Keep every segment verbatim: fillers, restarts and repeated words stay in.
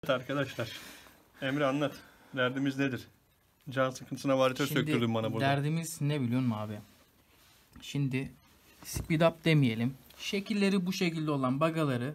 Arkadaşlar, Emre anlat. Derdimiz nedir? Can sıkıntısına varitör söktürdün bana burada. Derdimiz ne biliyor musun abi? Şimdi speed up demeyelim. Şekilleri bu şekilde olan bagaları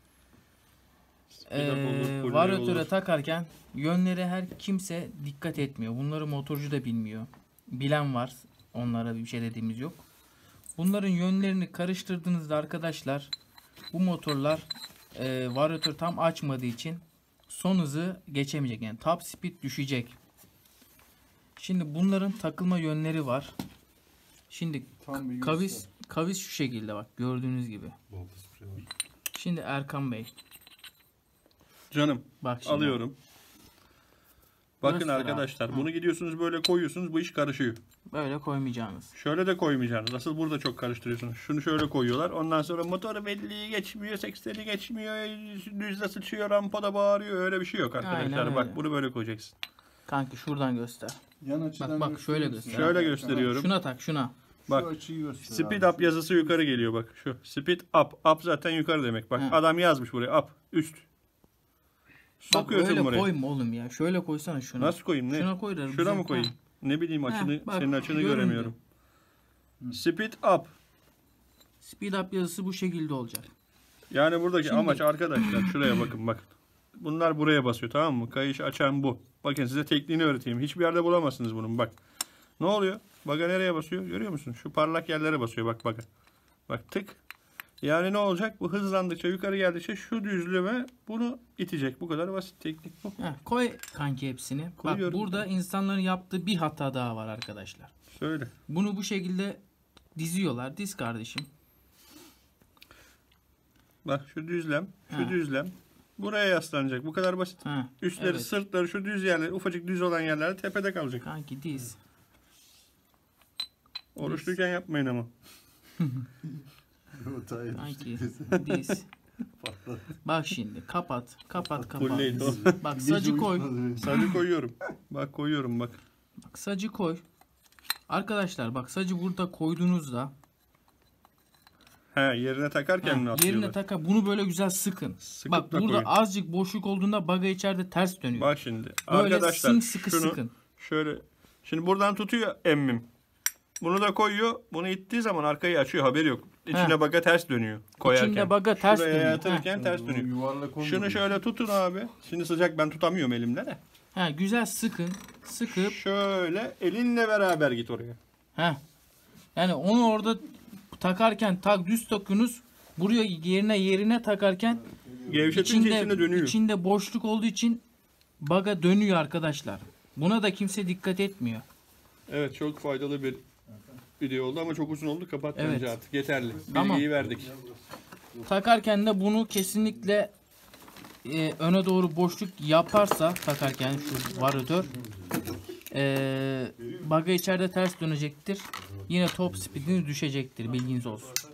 ee, varyatöre takarken yönleri her kimse dikkat etmiyor. Bunları motorcu da bilmiyor. Bilen var. Onlara bir şey dediğimiz yok. Bunların yönlerini karıştırdığınızda arkadaşlar bu motorlar e, varyatör tam açmadığı için son hızı geçemeyecek. Yani top speed düşecek. Şimdi bunların takılma yönleri var. Şimdi kavis kavis şu şekilde bak gördüğünüz gibi. Şimdi Erkan Bey. Canım bak şimdi. Alıyorum. Bakın Göster arkadaşlar abi. Bunu gidiyorsunuz böyle koyuyorsunuz, bu iş karışıyor. Böyle koymayacağınız. Şöyle de koymayacaksınız. Asıl burada çok karıştırıyorsunuz. Şunu şöyle koyuyorlar. Ondan sonra motoru belliği geçmiyor, sekseni geçmiyor, düzle sıçıyor, rampada bağırıyor. Öyle bir şey yok arkadaşlar. Bak bunu böyle koyacaksın. Kanki şuradan göster. Yan açıdan bak bak şöyle göster. Şöyle gösteriyorum. Şuna tak şuna. Bak speed up yazısı yukarı geliyor bak şu. Speed up. Up zaten yukarı demek. Bak He. adam yazmış buraya up. Üst. Sokuyorsun bak öyle buraya. Koyma oğlum ya. Şöyle koysana şunu. Nasıl koyayım ne? Şuna koy. Şuna mı koyayım? He. Ne bileyim açını, He, bak, senin açını göründü. Göremiyorum. Speed up. Speed up yazısı bu şekilde olacak. Yani buradaki Şimdi... amaç arkadaşlar şuraya bakın bak. Bunlar buraya basıyor, tamam mı? Kayış açan bu. Bakın size tekniğini öğreteyim. Hiçbir yerde bulamazsınız bunun bak. Ne oluyor? Baga nereye basıyor? Görüyor musun? Şu parlak yerlere basıyor bak baga. Bak tık. Yani ne olacak? Bu hızlandıkça yukarı geldikçe şu düzlüğe bunu itecek. Bu kadar basit teknik bu. Heh, koy kanki hepsini. Koyuyorum. Bak burada insanların yaptığı bir hata daha var arkadaşlar. Söyle. Bunu bu şekilde diziyorlar. Diz kardeşim. Bak şu düzlem. Şu ha. düzlem. Buraya yaslanacak. Bu kadar basit. Ha, Üstleri, evet. sırtları şu düz yerler, ufacık düz olan yerler tepede kalacak. Kanki diz. Oruçluyken yapmayın ama. Kanki diz. Bak şimdi kapat. Kapat kapat. Bak sacı koy. Sacı koyuyorum. Bak koyuyorum bak. Bak sacı koy. Arkadaşlar bak sacı burada koyduğunuzda He yerine takarken mi atıyorlar? Yerine takar. Bunu böyle güzel sıkın. Sıkıp bak burada koyun. Azıcık boşluk olduğunda baga içeride ters dönüyor. Bak şimdi. Böyle arkadaşlar sımsıkı şunu sıkın. Şöyle. Şimdi buradan tutuyor emmim. Bunu da koyuyor. Bunu ittiği zaman arkayı açıyor. Haberi yok. İçine Heh. baga ters dönüyor. Koyarken. İçinde baga ters Şuraya dönüyor. yatırırken ters dönüyor. Şunu şöyle tutun abi. Şimdi sıcak ben tutamıyorum elimle de. He, güzel sıkın. Sıkıp. Şöyle elinle beraber git oraya. He. Yani onu orada takarken tak düz takıyorsunuz. Buraya yerine yerine takarken gevşetince içinde, içine dönüyor. İçinde boşluk olduğu için baga dönüyor arkadaşlar. Buna da kimse dikkat etmiyor. Evet çok faydalı bir video oldu ama çok uzun oldu. Kapat evet. bence artık. Yeterli. Tamam. Bilgiyi verdik. Takarken de bunu kesinlikle e, öne doğru boşluk yaparsa takarken şu varyatör e, baga içeride ters dönecektir. Yine top speediniz düşecektir. Bilginiz olsun.